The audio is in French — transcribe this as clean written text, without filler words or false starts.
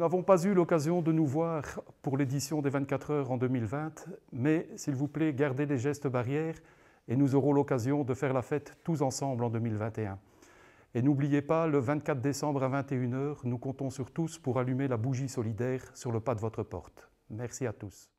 n'avons pas eu l'occasion de nous voir pour l'édition des 24 heures en 2020, mais s'il vous plaît, gardez les gestes barrières et nous aurons l'occasion de faire la fête tous ensemble en 2021. Et n'oubliez pas, le 24 décembre à 21 heures, nous comptons sur tous pour allumer la bougie solidaire sur le pas de votre porte. Merci à tous.